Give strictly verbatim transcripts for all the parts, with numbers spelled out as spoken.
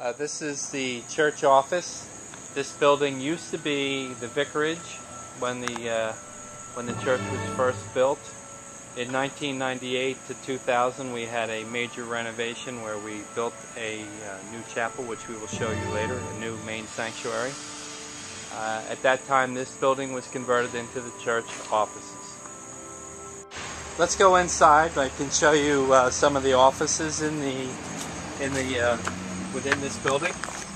Uh, this is the church office. This building used to be the vicarage when the uh, when the church was first built. In nineteen ninety-eight to two thousand, we had a major renovation where we built a uh, new chapel, which we will show you later, a new main sanctuary. Uh, at that time, this building was converted into the church offices. Let's go inside. I can show you uh, some of the offices in the in the uh, within this building.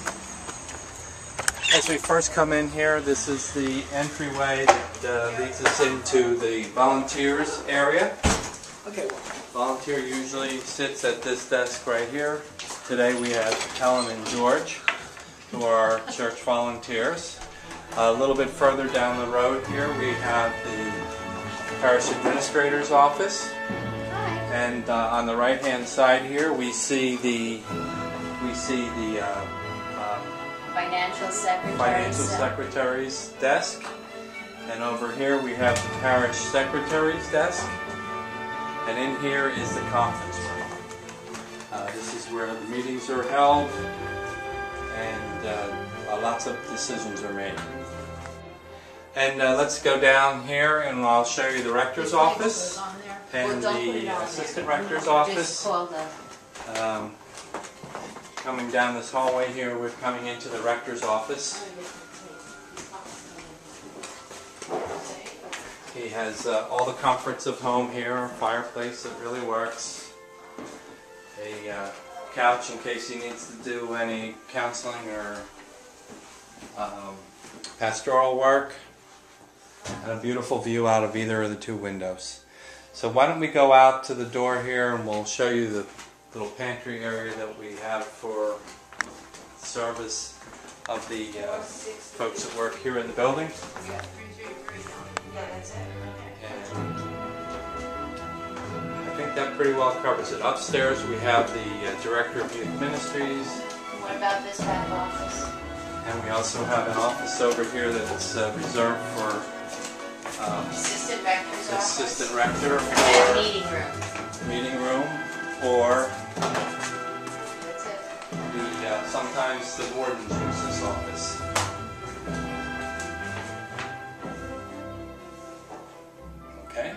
As we first come in here, this is the entryway that uh, leads us into the volunteers area. Okay. Volunteer usually sits at this desk right here. Today we have Helen and George, who are church volunteers. A little bit further down the road here, we have the parish administrator's office. Hi. And uh, on the right-hand side here, we see the we see the uh, uh, financial secretary. Financial secretary's desk. And over here, we have the parish secretary's desk. And in here is the conference room. Uh, this is where the meetings are held, and uh, lots of decisions are made. And uh, let's go down here and I'll show you the rector's office and the assistant rector's office. Um, coming down this hallway here, we're coming into the rector's office. He has uh, all the comforts of home here, a fireplace that really works, a uh, couch in case he needs to do any counseling or um, pastoral work, and a beautiful view out of either of the two windows. So why don't we go out to the door here and we'll show you the little pantry area that we have for service of the uh, folks that work here in the building. And I think that pretty well covers it. Upstairs we have the uh, Director of Youth Ministries. What about this back office? And we also have an office over here that's uh, reserved for um, assistant rector's assistant office. rector or meeting room. Meeting room, or that's it. The uh, sometimes the wardens use this office. Okay.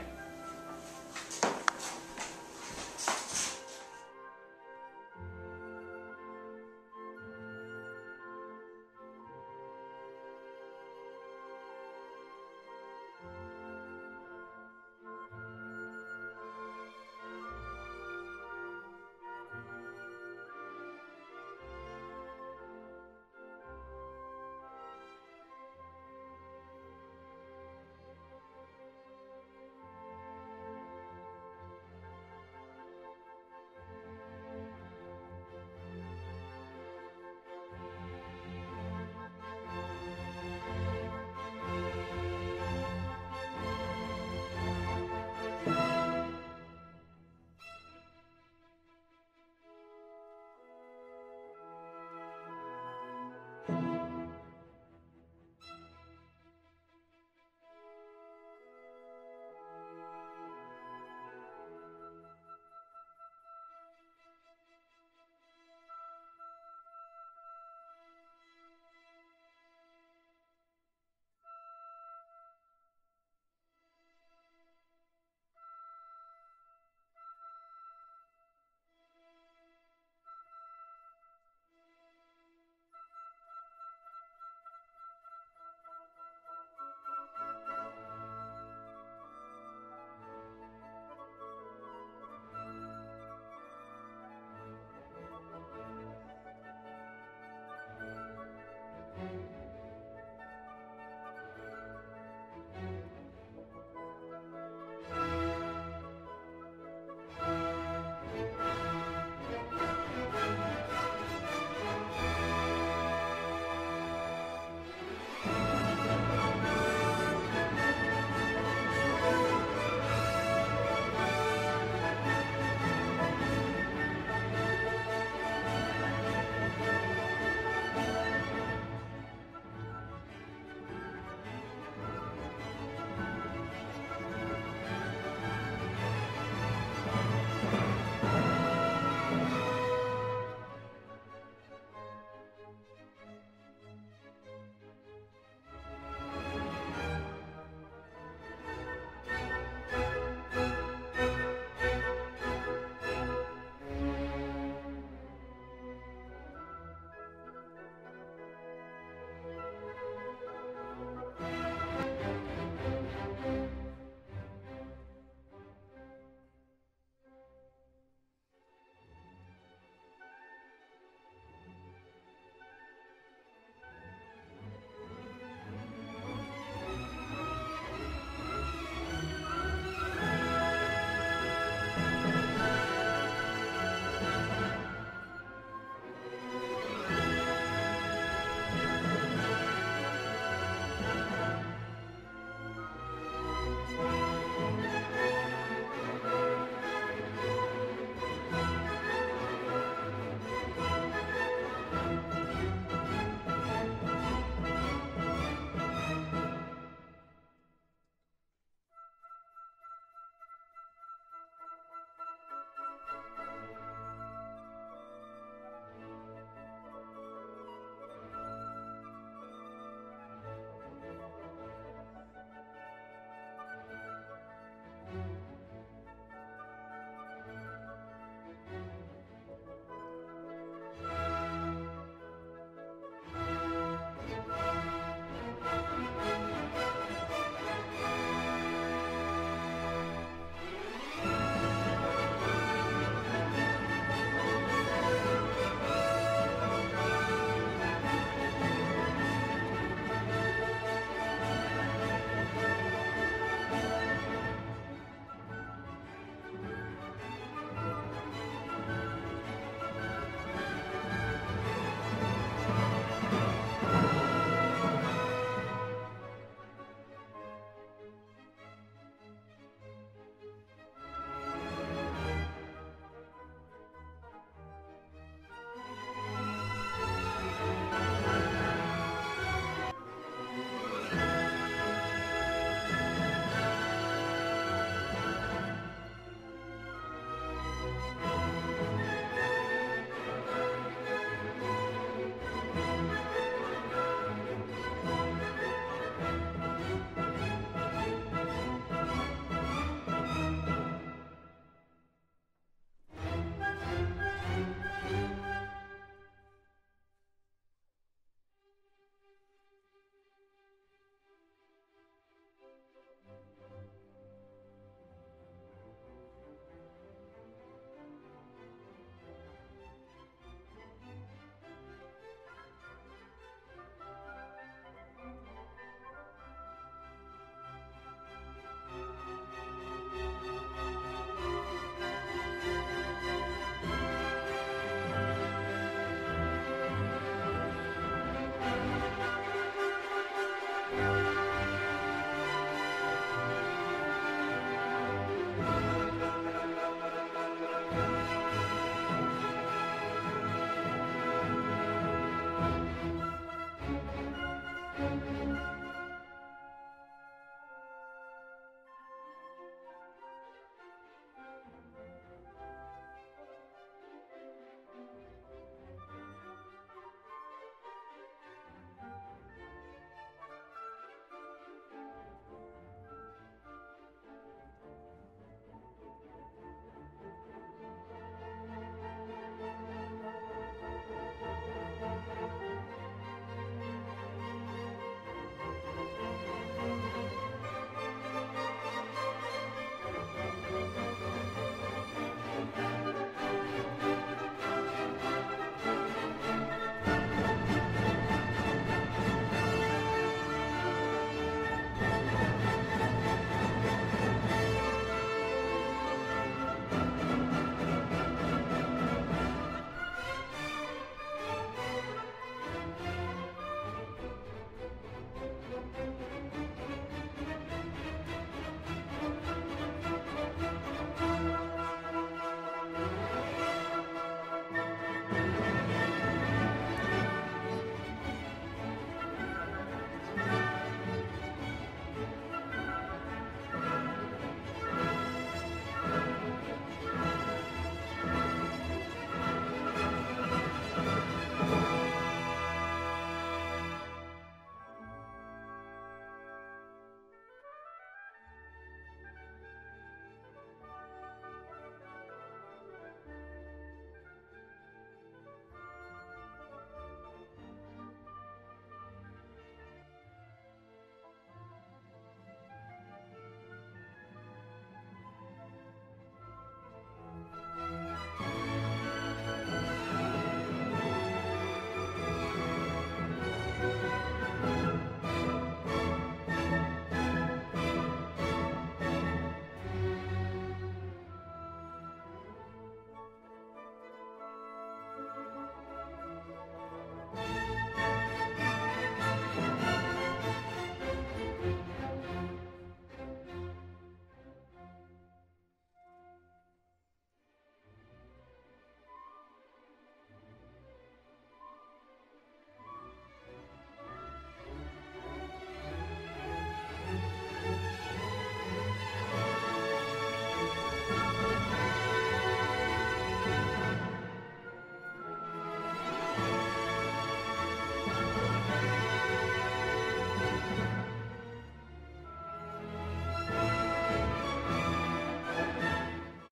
Thank you.